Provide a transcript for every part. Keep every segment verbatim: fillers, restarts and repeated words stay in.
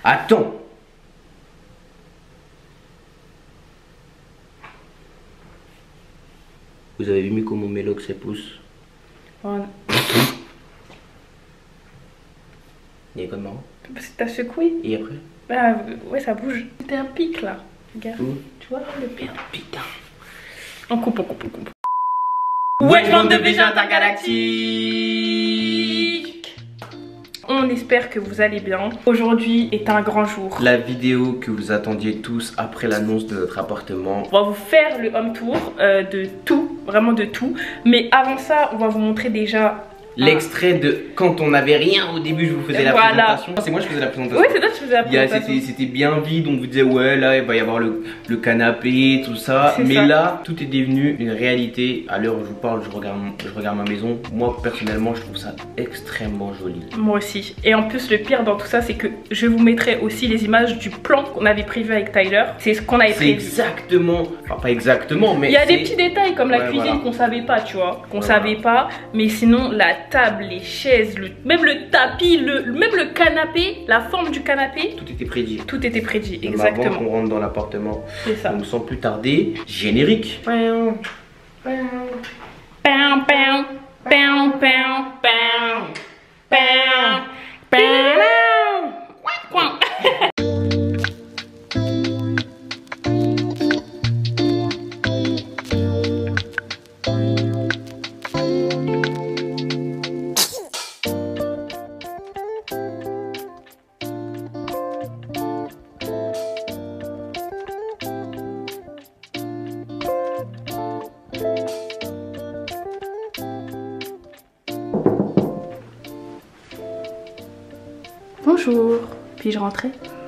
Attends. Vous avez vu comment mon mélox se pousse? Voilà. Il est comment? Parce que t'as secoué. Et après? Bah ouais, ça bouge. C'était un pic là. Regarde. Où? Tu vois le pic. Putain. On coupe, on coupe, on coupe. Ouais, je de V G intergalactique. On espère que vous allez bien. Aujourd'hui est un grand jour. La vidéo que vous attendiez tous après l'annonce de notre appartement. On va vous faire le home tour euh, de tout, vraiment de tout. Mais avant ça, on va vous montrer déjà l'extrait de quand on n'avait rien au début, je vous faisais la voilà. présentation. C'est moi je faisais la présentation. Oui, c'est toi qui faisais la présentation. C'était bien vide, on vous disait ouais là il va y avoir le, le canapé, tout ça. Mais ça. Là, tout est devenu une réalité. À l'heure où je vous parle, je regarde, je regarde ma maison. Moi personnellement, je trouve ça extrêmement joli. Moi aussi. Et en plus, le pire dans tout ça, c'est que je vous mettrai aussi les images du plan qu'on avait prévu avec Tyler. C'est ce qu'on avait prévu. Exactement, enfin pas exactement, mais il y a des petits détails comme la ouais, cuisine voilà. qu'on savait pas, tu vois, qu'on voilà. savait pas. Mais sinon, la table, les chaises, le, même le tapis, le, même le canapé, la forme du canapé. Tout était prédit. Tout était prédit, même exactement. Avant qu'on rentre dans l'appartement. C'est ça. Donc sans plus tarder, générique. Pow, pow, pow, pow, pow, pow, pow, pow. Bonjour, puis-je rentrer?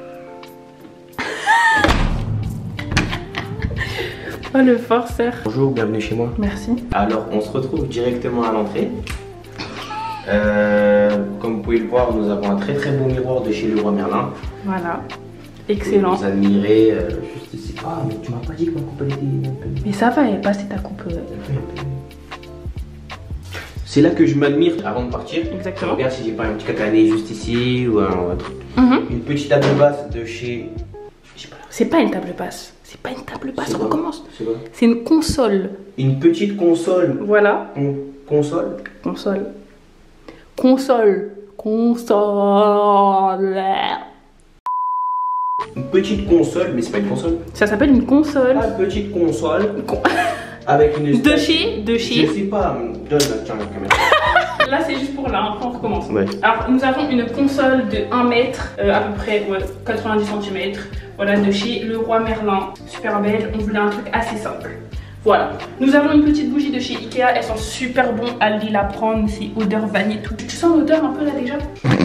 Oh le forceur. Bonjour, bienvenue chez moi. Merci. Alors on se retrouve directement à l'entrée. Euh, comme vous pouvez le voir, nous avons un très très beau miroir de chez Leroy Merlin. Voilà, excellent. Vous admirez euh, juste ici. Ah mais tu m'as pas dit que ma coupe elle était un peu... Mais ça va, elle passe ta coupe. Euh... C'est là que je m'admire avant de partir. Exactement. Je regarde si j'ai pas un petit cacané juste ici ou un autre. Mm-hmm. Une petite table basse de chez... C'est pas une table basse. C'est pas une table basse, on recommence. C'est quoi? C'est une console. Une petite console. Voilà. Con console. Console. Console. Console. Une petite console, mais c'est pas une console. Ça s'appelle une console. Ah, une petite console. Con... Avec une... De chez, de chez. Je sais pas, donne tiens la caméra. Là c'est juste pour là, après on recommence. Ouais. Alors nous avons une console de un mètre, euh, à peu près ouais, quatre-vingt-dix centimètres. Voilà, de chez Leroy Merlin. Super belle, on voulait un truc assez simple. Voilà. Nous avons une petite bougie de chez Ikea, elles sont super bon, allez la prendre, c'est odeur vanille et tout. Tu sens l'odeur un peu là déjà?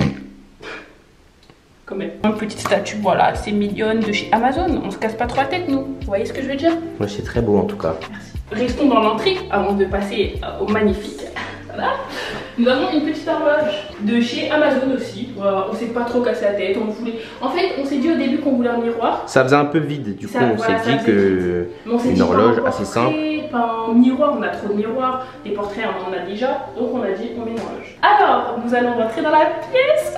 Quand même. Une petite statue, voilà, c'est mignonne de chez Amazon. On se casse pas trop la tête nous, vous voyez ce que je veux dire? Ouais, c'est très beau en tout cas. Merci. Restons dans l'entrée avant de passer au magnifique. Voilà. Nous avons une petite horloge de chez Amazon aussi. Voilà, on s'est pas trop cassé la tête. On voulait... En fait, on s'est dit au début qu'on voulait un miroir. Ça faisait un peu vide. Du ça, coup, on voilà, s'est dit que une dit horloge pas un assez simple. Pas un miroir, on a trop de miroirs. Des portraits, on en a déjà. Donc on a dit on met une horloge. Alors, nous allons rentrer dans la pièce.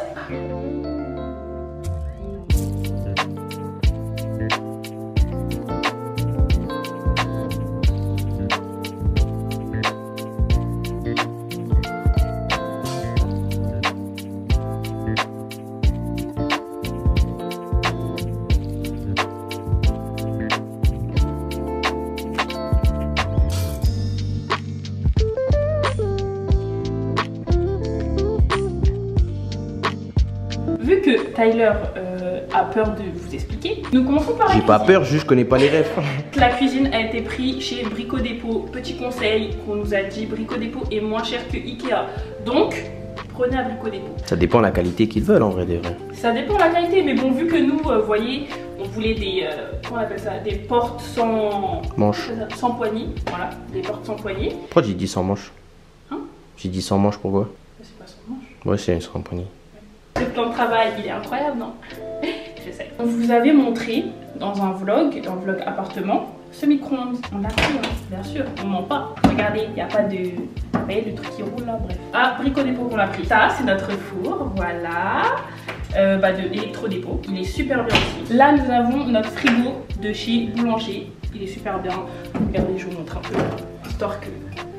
Vu que Tyler euh, a peur de vous expliquer, nous commençons par la J'ai cuisine. pas peur, juste je connais pas les rêves. La cuisine a été prise chez Brico Dépôt. Petit conseil qu'on nous a dit, Brico Dépôt est moins cher que Ikea. Donc, prenez à Brico Dépôt. Ça dépend de la qualité qu'ils veulent en vrai de vrai. Ça dépend de la qualité, mais bon, vu que nous, vous euh, voyez, on voulait des, euh, comment on appelle ça, des portes sans... Manche. Sans poignée, voilà, des portes sans poignée. Pourquoi j'ai dit sans manche? Hein? J'ai dit sans manche, pourquoi? C'est pas sans manche. Ouais, c'est sans poignée. Le plan de travail, il est incroyable, non? Je sais. On vous avait montré dans un vlog, dans le vlog appartement, ce micro-ondes. On l'a pris, hein, bien sûr, on ment pas. Regardez, il n'y a pas de... Vous voyez le truc qui roule là, bref. Ah, Brico Dépôt qu'on l'a pris. Ça, c'est notre four, voilà. euh, bah, de Electrodépôt. Il est super bien aussi. Là, nous avons notre frigo de chez Boulanger. Il est super bien. Regardez, je vous montre un peu, histoire que...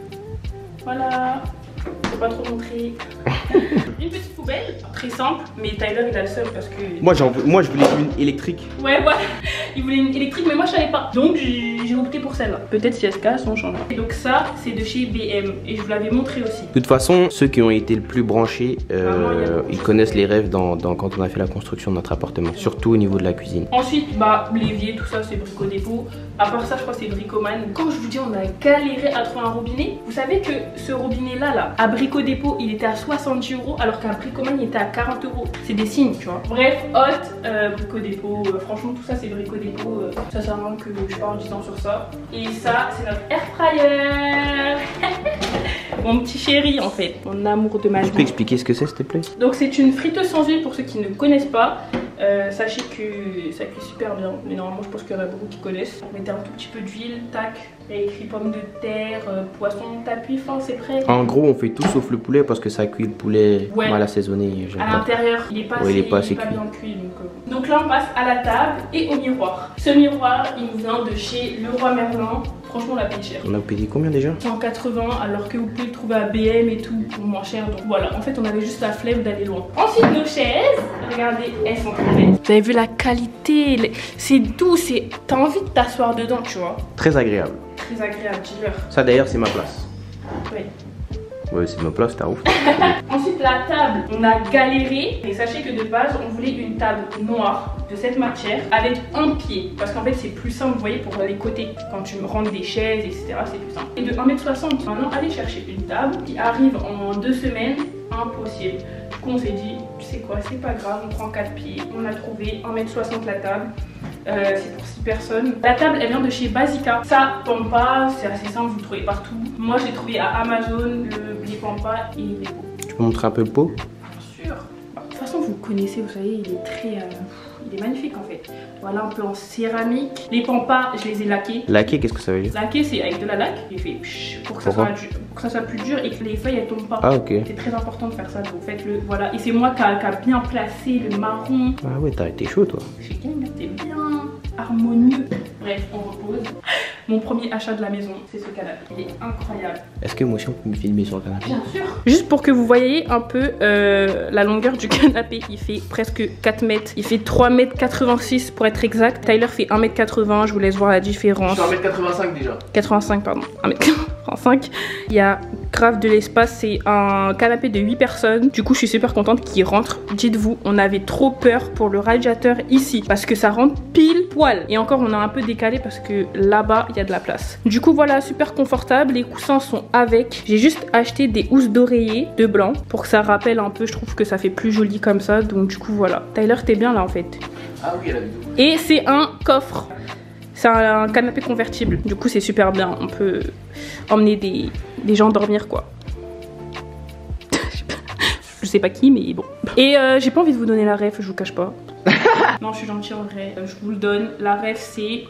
Voilà. Je peux pas trop montrer. Une petite poubelle, très simple, mais Tyler il a le seum parce que... Moi, moi je voulais une électrique. Ouais, voilà. Il voulait une électrique, mais moi je savais pas. Donc j'ai opté pour celle-là. Peut-être si elle se casse, on changera. Et donc ça, c'est de chez B M. Et je vous l'avais montré aussi. De toute façon, ceux qui ont été le plus branchés, euh, ils connaissent les rêves dans, dans, quand on a fait la construction de notre appartement. Surtout au niveau de la cuisine. Ensuite, bah, l'évier, tout ça, c'est Brico Dépôt. À part ça, je crois que c'est Bricoman. Quand je vous dis, on a galéré à trouver un robinet. Vous savez que ce robinet-là, là, à Brico Dépôt, il était à soixante-dix euros, alors qu'à Bricoman, il était à quarante euros. C'est des signes, tu vois. Bref, hot, euh, Brico Dépôt. Euh, franchement, tout ça, c'est Brico Dépôt. Euh, ça sert à rien que je parle du temps sur ça. Et ça, c'est notre air fryer. Mon petit chéri, en fait. Mon amour de ma vie. Tu peux expliquer ce que c'est, s'il te plaît? Donc, c'est une friteuse sans huile pour ceux qui ne connaissent pas. Euh, sachez que ça cuit super bien, mais normalement je pense qu'il y en a beaucoup qui connaissent. Mettez un tout petit peu d'huile, tac, il y a écrit pommes de terre, euh, poisson, tapis, fin, c'est prêt. En gros, on fait tout sauf le poulet parce que ça cuit le poulet ouais. mal assaisonné. À l'intérieur, il est pas, ouais, assez, il est pas, assez il est pas cuit. bien cuit. Donc, euh... donc là, on passe à la table et au miroir. Ce miroir, il nous vient de chez Leroy Merlin. Franchement, on l'a payé cher. On a payé combien déjà? cent quatre-vingts, alors que vous pouvez le trouver à B M et tout pour moins cher. Donc voilà, en fait, on avait juste la flemme d'aller loin. Ensuite, nos chaises, regardez, elles sont très belles. Vous avez vu la qualité, c'est doux, c'est... T'as envie de t'asseoir dedans, tu vois. Très agréable. Très agréable, dis-leur. Ça d'ailleurs, c'est ma place. Oui. Ouais, c'est ma place, t'as ouf. Ensuite, la table, on a galéré. Et sachez que de base, on voulait une table noire de cette matière avec un pied. Parce qu'en fait, c'est plus simple, vous voyez, pour les côtés. Quand tu me rentres des chaises, et cetera, c'est plus simple. Et de un mètre soixante, maintenant, allez chercher une table qui arrive en deux semaines, impossible. Du coup, on s'est dit, tu sais quoi, c'est pas grave, on prend quatre pieds. On a trouvé un mètre soixante la table. Euh, c'est pour six personnes. La table, elle vient de chez Basica. Ça, Pampa, c'est assez simple, vous le trouvez partout. Moi, je l'ai trouvé à Amazon, le, les Pampa et les pots. Tu peux montrer un peu le pot? Bien sûr. Bah, de toute façon, vous le connaissez, vous savez, il est très... Euh, il est magnifique en fait. Voilà, un peu en céramique. Les Pampa, je les ai laqués. Laqué, qu'est-ce que ça veut dire? Laqué, c'est avec de la laque. J'ai fait psh, pour, que ça soit, pour que ça soit plus dur et que les feuilles, elles tombent pas. Ah, ok. C'est très important de faire ça, donc faites-le. Voilà, et c'est moi qui a, qui a bien placé le marron. Ah ouais, t'as été chaud toi. J'ai quand même été bien harmonieux. Bref, on repose. Mon premier achat de la maison, c'est ce canapé. Il est incroyable. Est-ce que moi aussi on peut me filmer sur le canapé? Bien sûr. Juste pour que vous voyez un peu euh, la longueur du canapé, il fait presque quatre mètres. Il fait trois mètres quatre-vingt-six pour être exact. Tyler fait un mètre quatre-vingts, je vous laisse voir la différence. Je suis un mètre quatre-vingt-cinq déjà. quatre-vingt-cinq, pardon. un mètre quatre-vingt-cinq. Il y a grave de l'espace. C'est un canapé de huit personnes. Du coup, je suis super contente qu'il rentre. Dites-vous, on avait trop peur pour le radiateur ici parce que ça rentre pile poil. Et encore, on a un peu décalé parce que là-bas, il y a de la place. Du coup, voilà, super confortable. Les coussins sont avec. J'ai juste acheté des housses d'oreiller de blanc pour que ça rappelle un peu. Je trouve que ça fait plus joli comme ça. Donc, du coup, voilà. Tyler, t'es bien là en fait. Ah oui, elle a vidéo. Et c'est un coffre. C'est un canapé convertible. Du coup, c'est super bien. On peut emmener des, des gens dormir, quoi. Je sais pas qui, mais bon. Et euh, j'ai pas envie de vous donner la ref, je vous cache pas. Non, je suis gentille en vrai. Je vous le donne. La ref, c'est...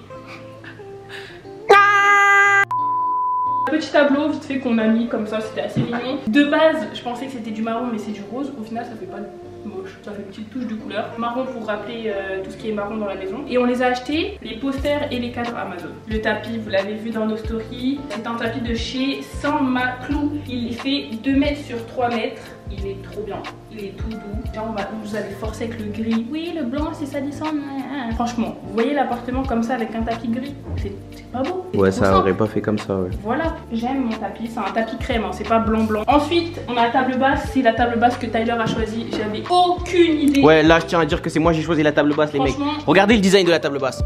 Petit tableau vite fait qu'on a mis comme ça, c'était assez mignon. De base, je pensais que c'était du marron, mais c'est du rose. Au final, ça fait pas moche, ça fait une petite touche de couleur. Marron pour rappeler euh, tout ce qui est marron dans la maison. Et on les a achetés, les posters et les cadres Amazon. Le tapis, vous l'avez vu dans nos stories, c'est un tapis de chez Saint Maclou. Il fait deux mètres sur trois mètres. Il est trop bien, il est tout doux. Genre on, va, on vous avait forcé avec le gris. Oui, le blanc c'est salissant. Franchement, vous voyez l'appartement comme ça avec un tapis gris, c'est pas beau. Ouais, ça aurait pas fait comme ça, ouais. Voilà, j'aime mon tapis, c'est un tapis crème, hein, c'est pas blanc blanc. Ensuite, on a la table basse, c'est la table basse que Tyler a choisie. J'avais aucune idée. Ouais, là je tiens à dire que c'est moi j'ai choisi la table basse, les mecs. Regardez le design de la table basse.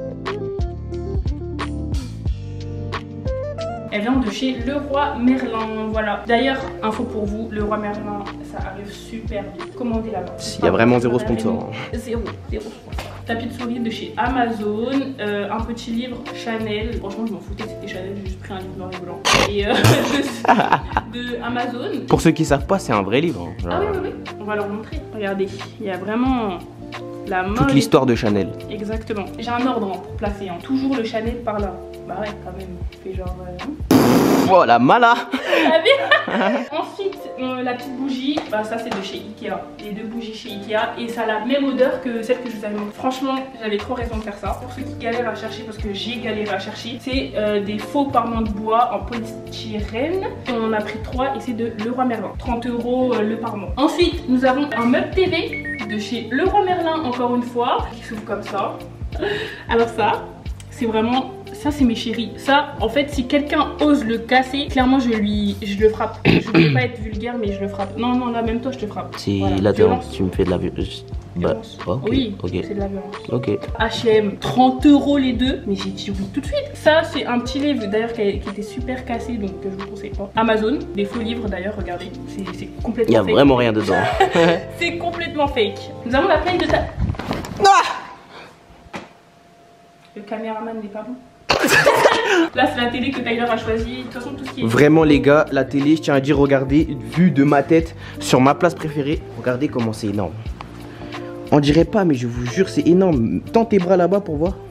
Elle vient de chez Leroy Merlin, voilà. D'ailleurs, info pour vous, Leroy Merlin, ça arrive super vite. Commandez là-bas. Il y a vraiment zéro sponsor. Hein. Zéro, zéro sponsor. Tapis de souris de chez Amazon, euh, un petit livre Chanel. Franchement, je m'en foutais que c'était Chanel, j'ai juste pris un livre noir et blanc. Et euh, de Amazon. Pour ceux qui savent pas, c'est un vrai livre. Hein. Ah oui, oui, oui. On va leur montrer. Regardez, il y a vraiment La main. Toute l'histoire de Chanel. Exactement. J'ai un ordre hein, pour placer. Hein. Toujours le Chanel par là. Bah ouais, quand même. Fait genre. Euh... Oh la mala. Ensuite, euh, la petite bougie, bah ça c'est de chez Ikea. Les deux bougies chez Ikea et ça a la même odeur que celle que je vous avais montrée. Franchement, j'avais trop raison de faire ça. Pour ceux qui galèrent à chercher, parce que j'ai galéré à chercher, c'est euh, des faux parements de bois en polystyrène. On en a pris trois et c'est de Leroy Merlin. trente euros euh, le parement. Ensuite, nous avons un meuble T V de chez Leroy Merlin, encore une fois, qui s'ouvre comme ça. Alors ça, c'est vraiment... Ça c'est mes chéris. Ça en fait si quelqu'un ose le casser, clairement je lui je le frappe. Je voulais pas être vulgaire mais je le frappe. Non non là même toi je te frappe. C'est voilà. La violence. Tu me fais de la violence. Bah, okay, oui, okay. C'est de la violence. Ok. H et M, trente euros les deux. Mais j'ai dit oui tout de suite. Ça c'est un petit livre d'ailleurs qui, qui était super cassé donc je vous conseille pas. Amazon, des faux livres d'ailleurs, regardez. C'est complètement. Il y a fake. Vraiment rien dedans. C'est complètement fake. Nous avons la play de ta. Ah le caméraman n'est pas bon. Là c'est la télé que Tyler a choisi. De toute façon tout ce qui est... Vraiment les gars, la télé, je tiens à dire, regardez, vue de ma tête sur ma place préférée, regardez comment c'est énorme. On dirait pas mais je vous jure c'est énorme. Tends tes bras là-bas pour voir.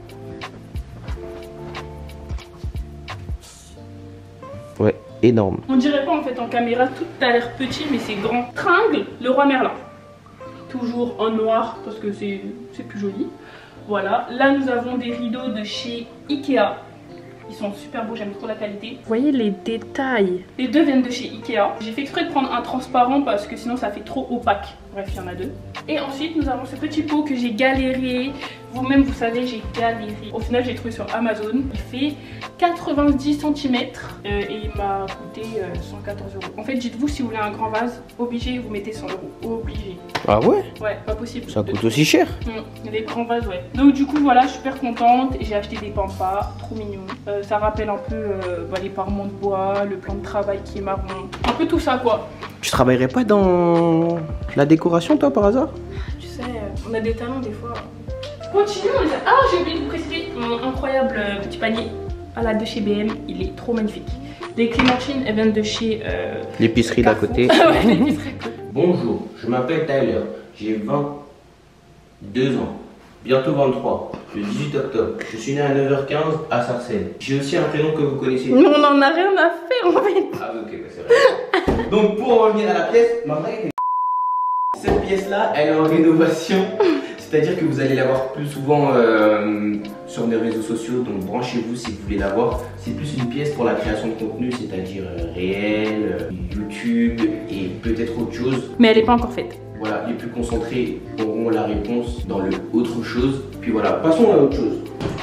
Ouais, énorme. On dirait pas en fait en caméra, tout a l'air petit mais c'est grand. Tringle, Leroy Merlin. Toujours en noir parce que c'est plus joli. Voilà, là nous avons des rideaux de chez Ikea. Ils sont super beaux, j'aime trop la qualité. Vous voyez les détails. Les deux viennent de chez Ikea. J'ai fait exprès de prendre un transparent parce que sinon ça fait trop opaque. Bref, il y en a deux. Et ensuite nous avons ce petit pot que j'ai galéré. Vous-même vous savez, j'ai galéré. Au final j'ai trouvé sur Amazon. Il fait quatre-vingt-dix centimètres euh, et il m'a coûté euh, cent quatorze euros. En fait dites-vous si vous voulez un grand vase, obligé vous mettez cent euros. Obligé. Ah ouais? Ouais, pas possible. Ça coûte aussi cher? Mmh, les grands vases, ouais. Donc du coup voilà, je suis super contente. J'ai acheté des pampas, trop mignons. Euh, ça rappelle un peu euh, bah, les parements de bois, le plan de travail qui est marron. Un peu tout ça quoi. Tu travaillerais pas dans la décoration toi par hasard? Tu sais, on a des talents des fois. Continuons. Ah j'ai oublié de vous préciser mon incroyable petit panier à la de chez B M, il est trop magnifique. Les clémentines, elles viennent de chez euh, l'épicerie d'à côté. Ouais, l'épicerie. Bonjour, je m'appelle Tyler, j'ai vingt-deux ans, bientôt vingt-trois, le dix-huit octobre. Je suis né à neuf heures quinze à Sarcelles. J'ai aussi un prénom que vous connaissez. Mais on en a rien à faire en fait. Ah oui, ok, bah c'est vrai. Donc pour en revenir à la pièce, ma vraie cette pièce là, elle est en rénovation. C'est-à-dire que vous allez la voir plus souvent euh, sur les réseaux sociaux, donc branchez-vous si vous voulez la voir. C'est plus une pièce pour la création de contenu, c'est-à-dire euh, réel, euh, YouTube et peut-être autre chose. Mais elle n'est pas encore faite. Voilà, les plus concentrés auront la réponse dans le autre chose. Puis voilà, passons à autre chose.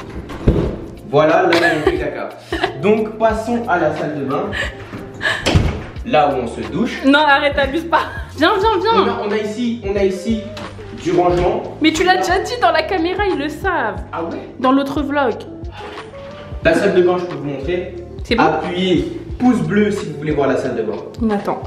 Voilà, là il y a plus caca. Donc passons à la salle de bain. Là où on se douche. Non, arrête, abuse pas. Viens, viens, viens. On a, on a ici, on a ici du rangement. Mais tu l'as déjà dit dans la caméra, ils le savent. Ah ouais? Dans l'autre vlog. La salle de bain, je peux vous montrer. C'est bon? Appuyez pouce bleu si vous voulez voir la salle de bain. On attend.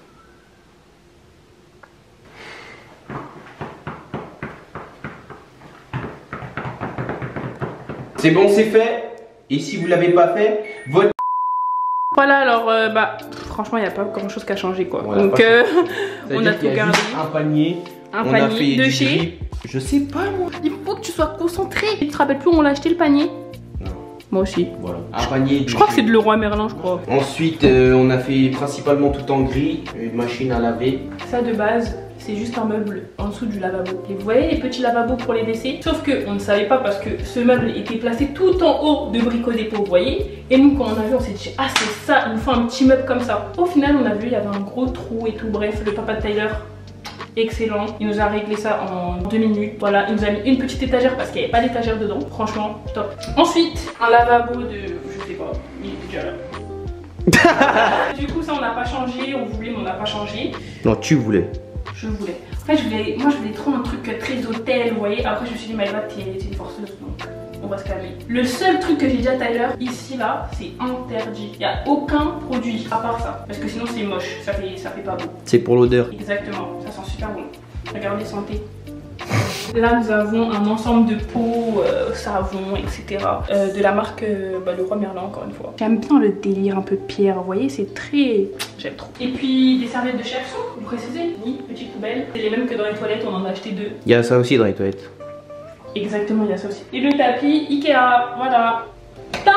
C'est bon, c'est fait. Et si vous l'avez pas fait, votre... Voilà, alors, euh, bah, franchement, il n'y a pas grand chose qu'à changer, quoi. Voilà, donc, euh, on a a tout gardé. Un panier. Un on panier a fait de du chez. gris. Je sais pas, moi. Il faut que tu sois concentré. Tu te rappelles plus où on l'a acheté le panier? Non. Moi aussi. Voilà. Un panier. Je crois que c'est de Leroy Merlin, je crois. Ensuite, euh, on a fait principalement tout en gris. Une machine à laver. Ça, de base, c'est juste un meuble en dessous du lavabo. Et vous voyez les petits lavabos pour les W C? Sauf que on ne savait pas parce que ce meuble était placé tout en haut de Brico Dépôt, vous voyez. Et nous, quand on a vu, on s'est dit, ah, c'est ça, il nous faut un petit meuble comme ça. Au final, on a vu, il y avait un gros trou et tout. Bref, le papa de Tyler, excellent. Il nous a réglé ça en deux minutes. Voilà, il nous a mis une petite étagère parce qu'il n'y avait pas d'étagère dedans. Franchement, top. Ensuite, un lavabo de, je sais pas, il était déjà là. Du coup, ça, on n'a pas changé. On voulait, mais on n'a pas changé. Non, tu voulais. Je voulais. En fait, je voulais, moi, je voulais trop un truc très hôtel, vous voyez. Après, je me suis dit, Maëva, t'es une forceuse, donc on va se calmer. Le seul truc que j'ai dit à Tyler, ici, là, c'est interdit. Il n'y a aucun produit à part ça. Parce que sinon, c'est moche. Ça fait, ça fait pas beau. C'est pour l'odeur. Exactement. Ça sent super bon. Regardez, santé. Là nous avons un ensemble de pots, euh, savon, et cetera. Euh, de la marque euh, bah, Le Roi Merlin encore une fois. J'aime bien le délire un peu pierre, vous voyez, c'est très... J'aime trop. Et puis des serviettes de chef, vous précisez? Oui, petite poubelle. C'est les mêmes que dans les toilettes, on en a acheté deux. Il y a ça aussi dans les toilettes. Exactement, il y a ça aussi. Et le tapis Ikea, voilà. Tadam!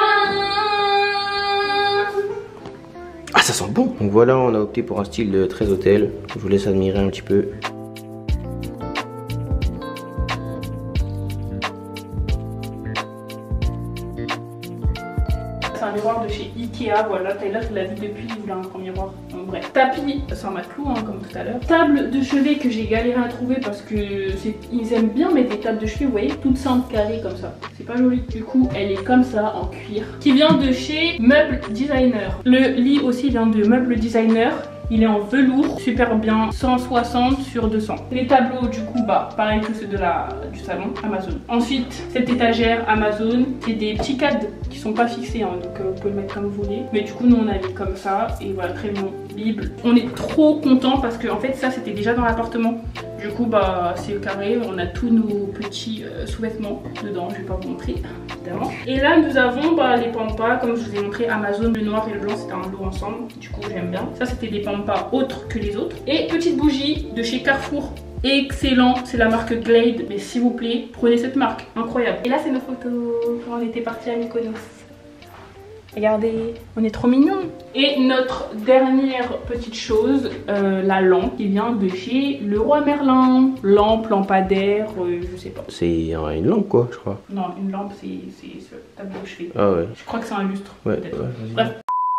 Ah, ça sent bon. Donc voilà, on a opté pour un style de très hôtel. Je vous laisse admirer un petit peu. C'est un miroir de chez Ikea, voilà, Tyler l'a vu depuis, il voulait un grand miroir, donc bref. Tapis, c'est un matelot hein, comme tout à l'heure. Table de chevet que j'ai galéré à trouver parce que ils aiment bien mettre des tables de chevet, vous voyez, toutes simples, carrées comme ça. C'est pas joli. Du coup, elle est comme ça, en cuir. Qui vient de chez Meuble Designer. Le lit aussi vient de Meuble Designer. Il est en velours, super bien, cent soixante sur deux cents. Les tableaux du coup, bah pareil que ceux de la, du salon, Amazon. Ensuite, cette étagère Amazon, c'est des petits cadres qui sont pas fixés, hein, donc euh, vous pouvez le mettre comme vous voulez. Mais du coup, nous on a mis comme ça, et voilà, très bon. Bible. On est trop contents parce que en fait ça c'était déjà dans l'appartement. Du coup bah c'est carré, on a tous nos petits euh, sous-vêtements dedans, je vais pas vous montrer évidemment. Et là nous avons bah, les pampas, comme je vous ai montré Amazon, le noir et le blanc c'était un lot ensemble, du coup j'aime bien. Ça c'était des pampas autres que les autres. Et petite bougie de chez Carrefour, excellent, c'est la marque Glade, mais s'il vous plaît prenez cette marque, incroyable. Et là c'est nos photos quand on était partis à Mykonos. Regardez, on est trop mignons. Et notre dernière petite chose, euh, la lampe qui vient de chez Le Roi Merlin. Lampe, lampadaire, euh, je sais pas. C'est une lampe quoi, je crois. Non, une lampe c'est ce tableau de chevet. Ah ouais. Je crois que c'est un lustre. Ouais, ouais, bref.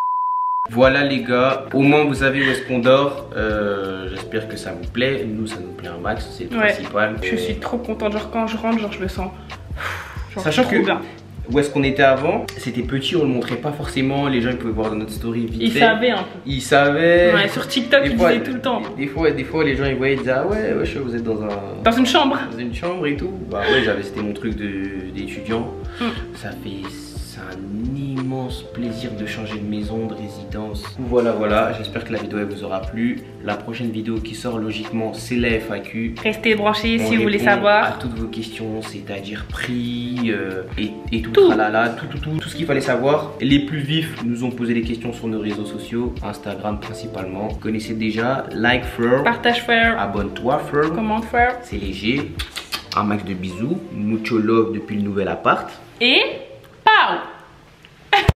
Voilà les gars, au moins vous savez où est-ce qu'on dort. euh, J'espère que ça vous plaît. Nous ça nous plaît un max, c'est le ouais, principal. Je suis trop contente, genre quand je rentre, genre je le sens. Genre, sachant que bien. Où est-ce qu'on était avant, c'était petit, on le montrait pas forcément, les gens ils pouvaient voir dans notre story vite fait. Ils savaient un peu. Ils savaient. Ouais, sur TikTok ils disaient tout le temps. Des, des fois, des fois les gens ils voyaient, ils disaient ah ouais, ouais, vous êtes dans un... Dans une chambre. Dans une chambre et tout. Bah ouais, j'avais, c'était mon truc d'étudiant. Mm. Ça fait, c'est un immense plaisir de changer de maison, de résidence. Voilà, voilà, j'espère que la vidéo elle vous aura plu. La prochaine vidéo qui sort logiquement, c'est la F A Q. Restez branchés on si vous voulez savoir. À toutes vos questions, c'est-à-dire prix euh, et, et tout, tout. Tralala, tout, tout, tout, tout ce qu'il fallait savoir. Les plus vifs nous ont posé des questions sur nos réseaux sociaux, Instagram principalement. Vous connaissez déjà, like frère, partage frère, abonne-toi frère, commente frère. C'est léger. Un max de bisous, mucho love depuis le nouvel appart. Et